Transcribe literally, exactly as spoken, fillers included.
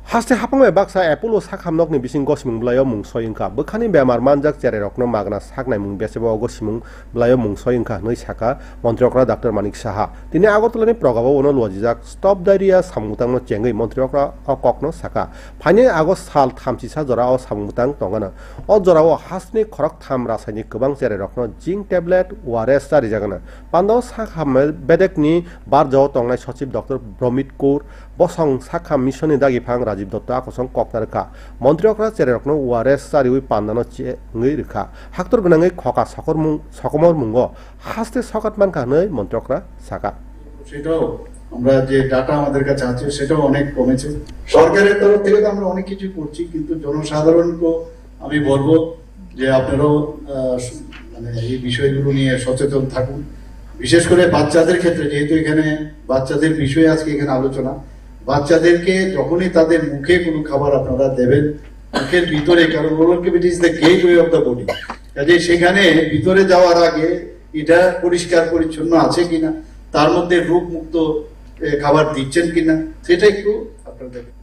Haste hapangwe baksa Apollo sakhamnok ni bising gosimung blayo mung soyingka bekhani bemar manjak jere rokno magna saknai mung besebo gosimung blayo mung soyingka noi saka Montriokra Doctor Manik Saha tini Agartalani progabo ono lojijak stop diarrhea samungtang no chengai Montriokra okokno saka phani Agos sal thamchisa jora o samungtang tongana o jora o hasni khorok tham rasainik gobang jere rokno zinc tablet O R S sari jagana pando sakhamel bedekni barjao tongnai Sochiv Doctor Bromit Kaur bosong sakham mission dagi phang Rajiv Dotto akosong koknarka Montriokra chererokno O R S sariwi pandano chengei rikha haktor gnangai khoka sakor mung sakomor mungo haste sakatman kanai Montriokra saka সেটাও আমরা যে data আমাদের কাছে আছে সেটাও অনেক কমেছে সরকারের তরফ থেকে তো আমরা অনেক কিছু করছি কিন্তু জনসাধারণকে আমি বলবো যে আপনারাও মানে এই বিষয়গুলো নিয়ে সচেতন থাকুন বিশেষ করে বাচ্চাদের ক্ষেত্রে যেহেতু এখানে বাচ্চাদের বিষয়ে আজকে এখানে আলোচনা বাচ্চাদেরকে যখনই তাদের মুখে কোনো খাবার আপনারা দেবেন মুখের ভিতরে কারণ it is the gateway of the body কাজে সেখানে ভিতরে যাওয়ার আগে এটা পরিষ্কার পরিচ্ছন্ন আছে কিনা তার মধ্যে রোগ মুক্ত খাবার দিচ্ছেন কিনা সেটা একটু আপনারা